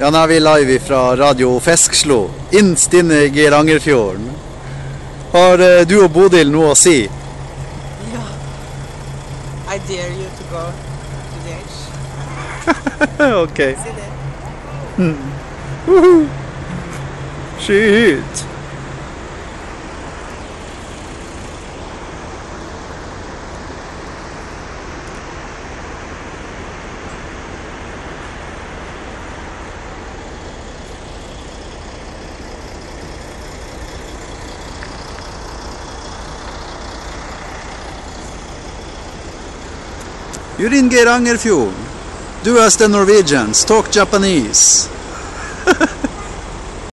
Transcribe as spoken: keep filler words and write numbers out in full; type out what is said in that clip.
Ja, nå er vi live fra Radio Feskslo, innst inne i Geirangerfjorden. Har uh, du og Bodil noe å si? Ja. I dare you to go to the edge. Ok. See there? Hmm. Woohoo! Skyt! You're in Geirangerfjorden. Do as the Norwegians, talk Japanese.